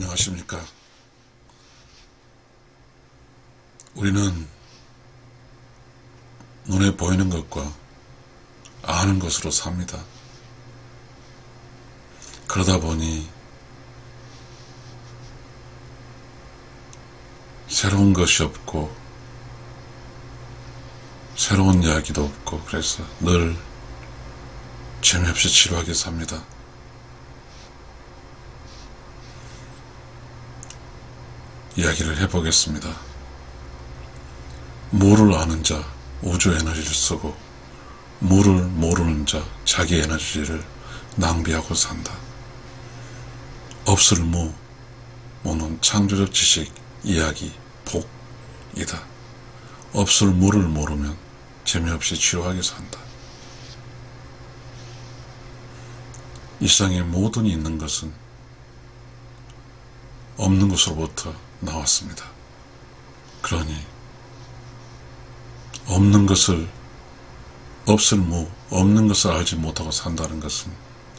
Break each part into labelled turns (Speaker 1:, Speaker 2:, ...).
Speaker 1: 안녕하십니까. 우리는 눈에 보이는 것과 아는 것으로 삽니다. 그러다 보니 새로운 것이 없고 새로운 이야기도 없고, 그래서 늘 재미없이 지루하게 삽니다. 이야기를 해보겠습니다. 물을 아는 자 우주 에너지를 쓰고, 물을 모르는 자 자기 에너지를 낭비하고 산다. 없을 무, 무는 창조적 지식, 이야기, 복이다. 없을 물을 모르면 재미없이 지루하게 산다. 이 세상에 모든 있는 것은 없는 것으로부터 나왔습니다. 그러니 없는 것을, 없을 무, 없는 것을 알지 못하고 산다는 것은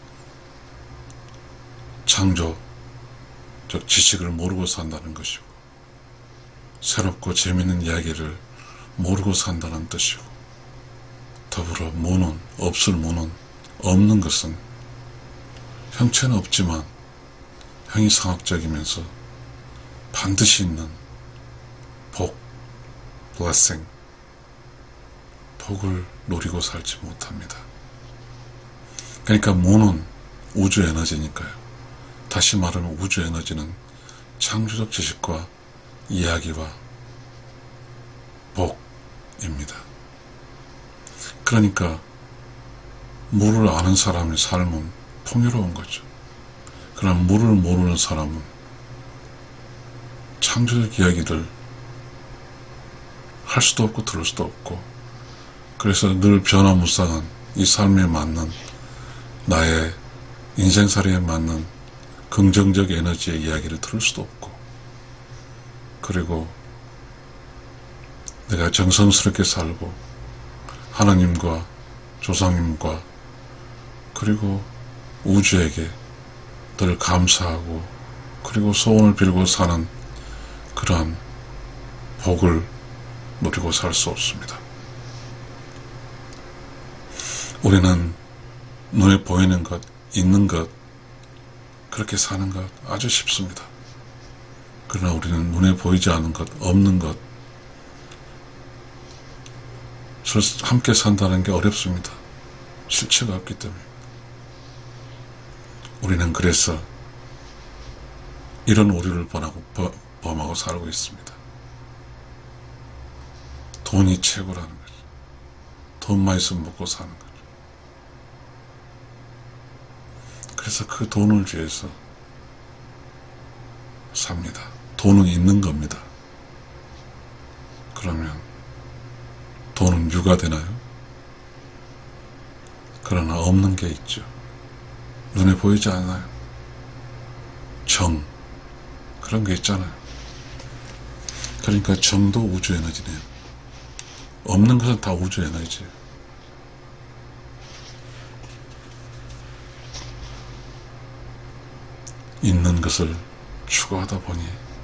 Speaker 1: 창조적 지식을 모르고 산다는 것이고, 새롭고 재미있는 이야기를 모르고 산다는 뜻이고, 더불어 무는, 없을 무는, 없는 것은 형체는 없지만 형이상학적이면서 반드시 있는 복, blessing, 복을 누리고 살지 못합니다. 그러니까 무는 우주 에너지니까요. 다시 말하면 우주 에너지는 창조적 지식과 이야기와 복입니다. 그러니까 물을 아는 사람의 삶은 풍요로운 거죠. 그러나 물을 모르는 사람은 창조적 이야기를 할 수도 없고 들을 수도 없고, 그래서 늘 변화무쌍한 이 삶에 맞는, 나의 인생살이에 맞는 긍정적 에너지의 이야기를 들을 수도 없고, 그리고 내가 정성스럽게 살고 하나님과 조상님과 그리고 우주에게 늘 감사하고 그리고 소원을 빌고 사는 그러한 복을 누리고 살 수 없습니다. 우리는 눈에 보이는 것, 있는 것, 그렇게 사는 것 아주 쉽습니다. 그러나 우리는 눈에 보이지 않는 것, 없는 것, 함께 산다는 게 어렵습니다. 실체가 없기 때문에. 우리는 그래서 이런 오류를 범하고 살고 있습니다. 돈이 최고라는 거죠. 돈만 있으면 먹고 사는 거죠. 그래서 그 돈을 위해서 삽니다. 돈은 있는 겁니다. 그러면 돈은 유가 되나요? 그러나 없는 게 있죠. 눈에 보이지 않아요. 정, 그런 게 있잖아요. 그러니까 정도 우주 에너지네요. 없는 것은 다 우주 에너지예요. 있는 것을 추구하다 보니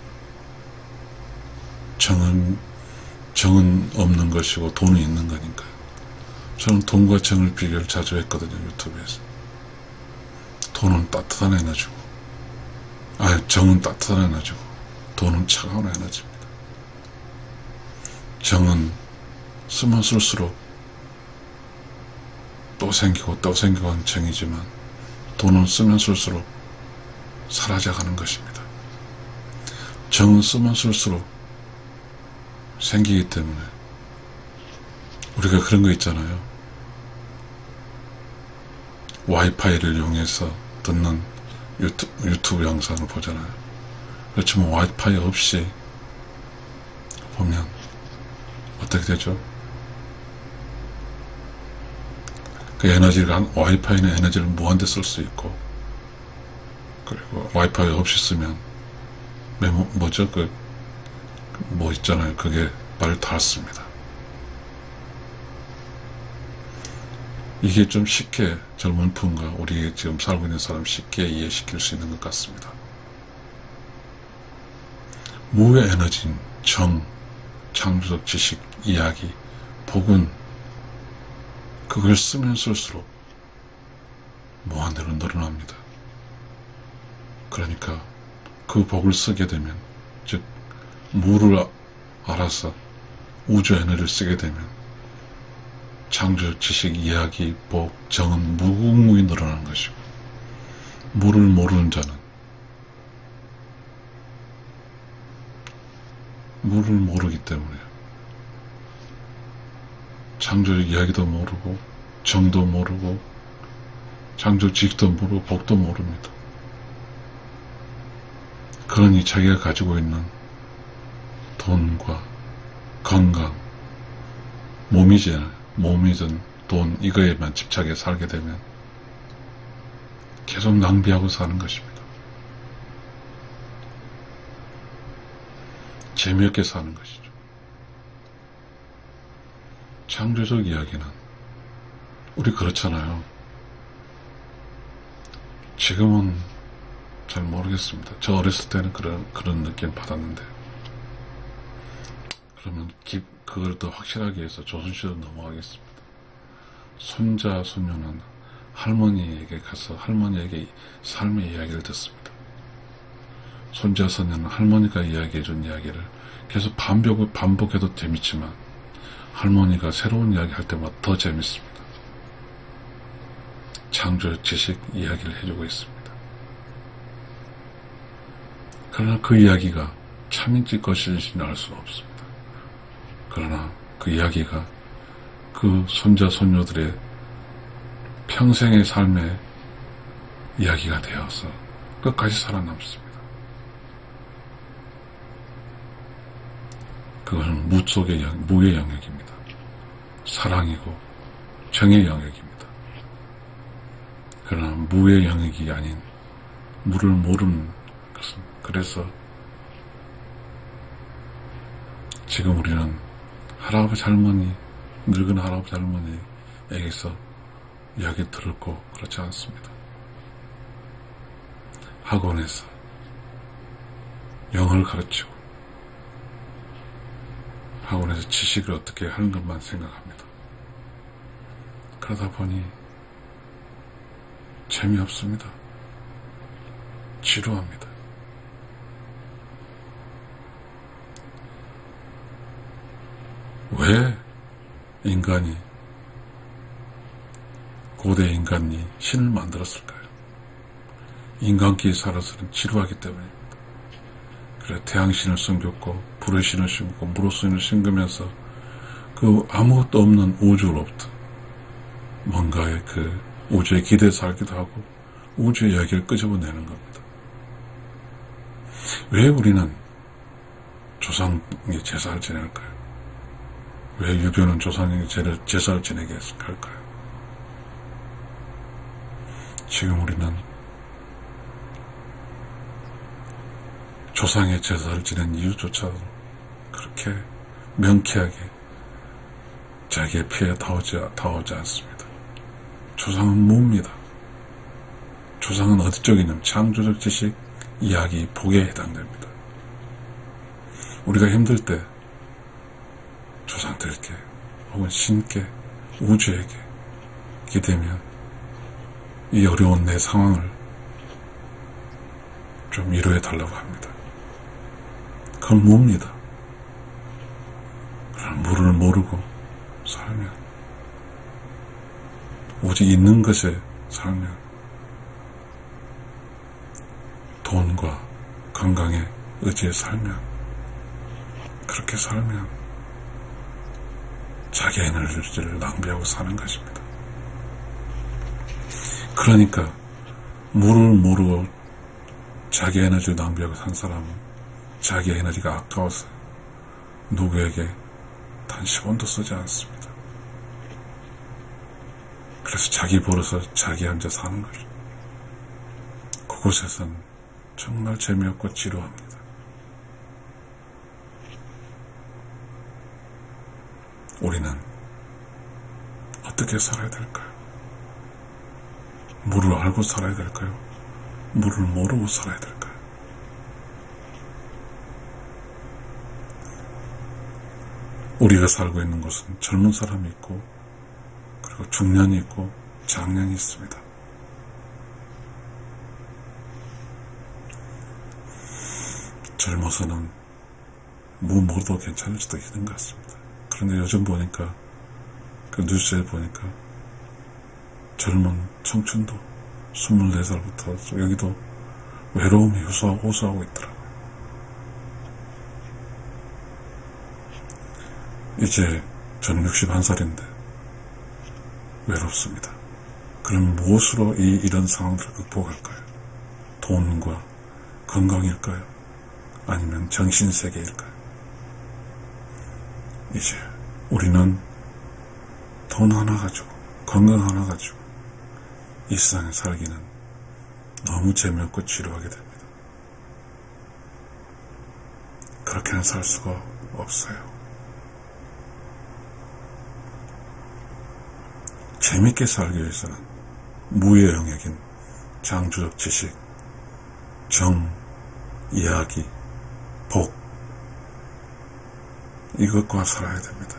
Speaker 1: 정은 없는 것이고 돈은 있는 거니까요. 저는 돈과 정을 비교를 자주 했거든요, 유튜브에서. 돈은 따뜻한 에너지고, 정은 따뜻한 에너지고, 돈은 차가운 에너지입니다. 정은 쓰면 쓸수록 또 생기고 또 생기고 하는 정이지만, 돈은 쓰면 쓸수록 사라져가는 것입니다. 정은 쓰면 쓸수록 생기기 때문에, 우리가 그런 거 있잖아요. 와이파이를 이용해서 듣는 유튜브 영상을 보잖아요. 그렇지만 와이파이 없이 보면 어떻게 되죠? 그 에너지를, 와이파이는 에너지를 무한대 쓸 수 있고, 그리고 와이파이 없이 쓰면 뭐죠? 뭐 있잖아요. 그게 말 닿습니다. 이게 좀 쉽게 젊은 분과 우리 지금 살고 있는 사람 쉽게 이해시킬 수 있는 것 같습니다. 무의 에너지인 정, 창조적 지식, 이야기, 복은 그걸 쓰면 쓸수록 무한대로 늘어납니다. 그러니까 그 복을 쓰게 되면, 즉 무를 알아서 우주 에너지를 쓰게 되면 창조적 지식, 이야기, 복, 정은 무궁무히 늘어나는 것이고, 무를 모르는 자는 무를 모르기 때문에 창조적 이야기도 모르고 정도 모르고 창조적 지식도 모르고 복도 모릅니다. 그러니 자기가 가지고 있는 돈과 건강, 몸이든 돈, 이거에만 집착해 살게 되면 계속 낭비하고 사는 것입니다. 재미없게 사는 것이죠. 창조적 이야기는 우리 그렇잖아요. 지금은 잘 모르겠습니다. 저 어렸을 때는 그런 느낌 받았는데, 그러면 그걸 더 확실하게 해서 조선시대로 넘어가겠습니다. 손자, 손녀는 할머니에게 가서 할머니에게 삶의 이야기를 듣습니다. 손자, 손녀는 할머니가 이야기해준 이야기를 계속 반복해도 재밌지만 할머니가 새로운 이야기 할 때마다 더 재밌습니다. 창조 지식 이야기를 해주고 있습니다. 그러나 그 이야기가 참인지 거실인지는 알 수는 없습니다. 그러나 그 이야기가 그 손자, 손녀들의 평생의 삶의 이야기가 되어서 끝까지 살아남습니다. 그것은 무의 영역입니다. 사랑이고 정의 영역입니다. 그러나 무의 영역이 아닌 무를 모르는 것은, 그래서 지금 우리는 할아버지 할머니, 늙은 할아버지 할머니에게서 이야기 들었고 그렇지 않습니다. 학원에서 영어를 가르치고 학원에서 지식을 어떻게 하는 것만 생각합니다. 그러다 보니 재미없습니다. 지루합니다. 왜 인간이, 고대 인간이 신을 만들었을까요? 인간끼리 살아서는 지루하기 때문입니다. 그래 태양신을 섬겼고 불의 신을 심고 무로신을 심으면서 그 아무것도 없는 우주로부터 뭔가의 그 우주에 기대에 살기도 하고 우주의 이야기를 끄집어내는 겁니다. 왜 우리는 조상의 제사를 지낼까요? 왜 유교는 조상의 제사를 지내게 할까요? 지금 우리는 조상의 제사를 지낸 이유조차 그렇게 명쾌하게 자기의 피에 닿아오지 않습니다. 조상은 무입니다. 조상은 어디 쪽이냐면 창조적 지식, 이야기, 복에 해당됩니다. 우리가 힘들 때 조상들께 혹은 신께, 우주에게 기대면 이 어려운 내 상황을 좀 위로해 달라고 합니다. 그건 무입니다. 그러나 무를 모르고 살면, 오직 있는 것에 살면, 돈과 건강에 의지해 살면, 그렇게 살면 자기 에너지를 낭비하고 사는 것입니다. 그러니까 무를 모르고 자기 에너지를 낭비하고 산 사람은 자기 에너지가 아까워서 누구에게 단 10원도 쓰지 않습니다. 그래서 자기 벌어서 자기 혼자 사는 거죠. 그곳에선 정말 재미없고 지루합니다. 우리는 어떻게 살아야 될까요? 무를 알고 살아야 될까요? 무를 모르고 살아야 될까요? 우리가 살고 있는 곳은 젊은 사람이 있고, 그리고 중년이 있고, 장년이 있습니다. 젊어서는 뭐 먹어도 괜찮을 수도 있는 것 같습니다. 그런데 요즘 보니까, 그 뉴스에 보니까, 젊은 청춘도 24살부터 여기도 외로움이 호소하고 있더라고요. 이제 저는 61살인데 외롭습니다. 그럼 무엇으로 이런 상황들을 극복할까요? 돈과 건강일까요? 아니면 정신세계일까요? 이제 우리는 돈 하나 가지고, 건강 하나 가지고 이 세상에 살기는 너무 재미없고 지루하게 됩니다. 그렇게는 살 수가 없어요. 재밌게 살기 위해서는 무의 영역인 창조적 지식, 정, 이야기, 복, 이것과 살아야 됩니다.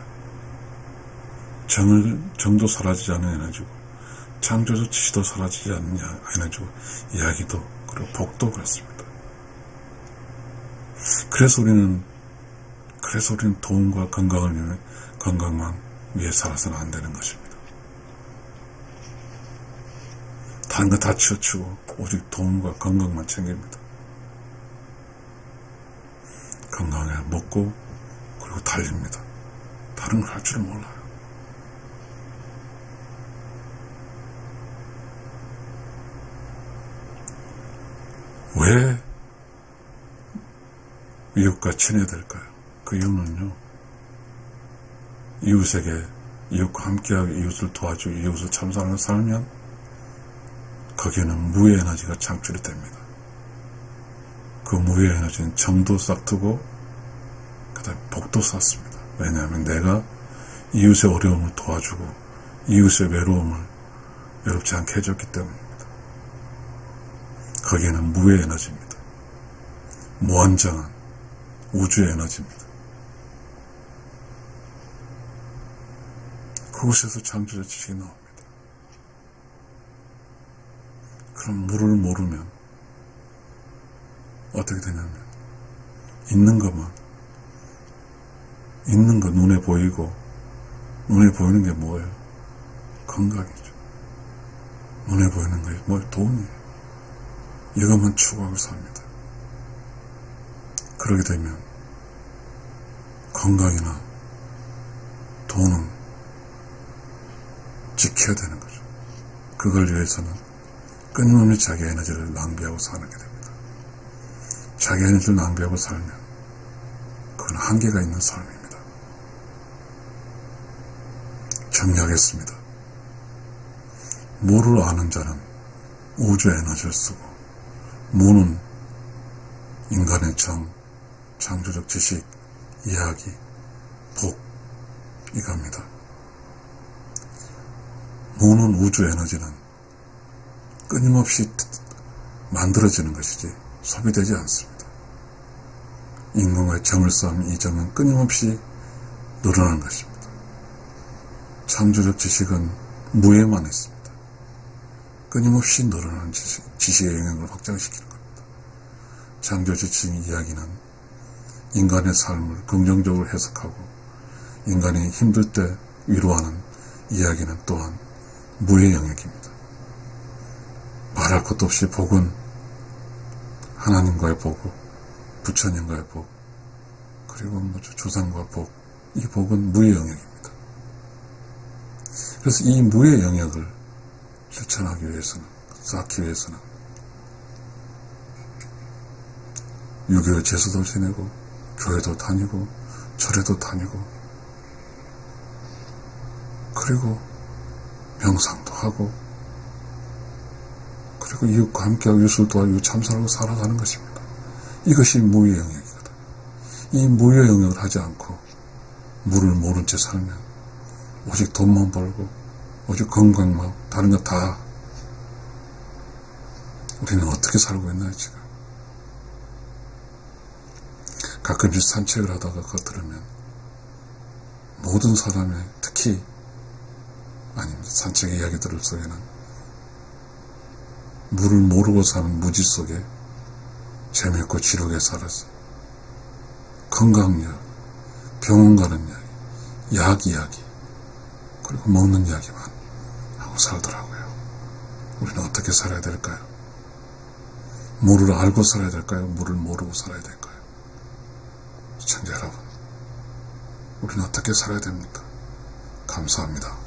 Speaker 1: 정도 사라지지 않는 에너지고, 창조적 지식도 사라지지 않는 에너지고, 이야기도, 그리고 복도 그렇습니다. 그래서 우리는 돈과 건강만 위해 살아서는 안 되는 것입니다. 다른 거 다 치우치고 오직 돈과 건강만 챙깁니다. 건강에 먹고 그리고 달립니다. 다른 걸 할 줄 몰라요. 왜 이웃과 친해야 될까요? 그 이유는요, 이웃과 함께하고 이웃을 도와주고 이웃을 참사하며 살면 거기에는 무의 에너지가 창출이 됩니다. 그 무의 에너지는 정도 싹트고 그 다음에 복도 쌓습니다. 왜냐하면 내가 이웃의 어려움을 도와주고 이웃의 외롭지 않게 해줬기 때문입니다. 거기에는 무의 에너지입니다. 무한정한 우주의 에너지입니다. 그곳에서 창조적 지식이 나옵니다. 그럼 물을 모르면 어떻게 되냐면 있는 거 눈에 보이고, 눈에 보이는 게 뭐예요? 건강이죠. 눈에 보이는 게 돈이에요. 이것만 추구하고 삽니다. 그러게 되면 건강이나 돈은 지켜야 되는 거죠. 그걸 위해서는 끊임없이 자기 에너지를 낭비하고 사는 게 됩니다. 자기 에너지를 낭비하고 살면 그건 한계가 있는 삶입니다. 정리하겠습니다. 무를 아는 자는 우주의 에너지를 쓰고, 무는 인간의 정, 창조적 지식, 이야기, 복, 이겁니다. 무는 우주 에너지는 끊임없이 만들어지는 것이지 소비되지 않습니다. 인간과의 정을 쌓으면 이 정은 끊임없이 늘어나는 것입니다. 창조적 지식은 무에만 있습니다. 끊임없이 늘어나는 지식의 영역을 확장시키는 겁니다. 창조적 지식 이야기는 인간의 삶을 긍정적으로 해석하고, 인간이 힘들 때 위로하는 이야기는 또한 무의 영역입니다. 말할 것도 없이 복은 하나님과의 복, 부처님과의 복, 그리고 조상과 복, 이 복은 무의 영역입니다. 그래서 이 무의 영역을 실천하기 위해서는, 쌓기 위해서는 유교의 제수도 지내고, 교회도 다니고, 절에도 다니고, 그리고 명상도 하고, 그리고 이웃과 함께하고 이웃을 도와주고 참사하고 살아가는 것입니다. 이것이 무의 영역이거든. 이 무의 영역을 하지 않고 무를 모른 채 살면 오직 돈만 벌고 오직 건강만, 다른 거 다, 우리는 어떻게 살고 있나요 지금? 가끔씩 산책을 하다가 그거 들으면 모든 사람의, 특히 아닙니다. 산책의 이야기들 속에는 물을 모르고 사는 무지 속에 재미있고 지루하게 살았어. 건강 이야기, 병원 가는 이야기, 약 이야기, 그리고 먹는 이야기만 하고 살더라고요. 우리는 어떻게 살아야 될까요? 물을 알고 살아야 될까요? 물을 모르고 살아야 될까요? 시청자 여러분, 우리는 어떻게 살아야 됩니까? 감사합니다.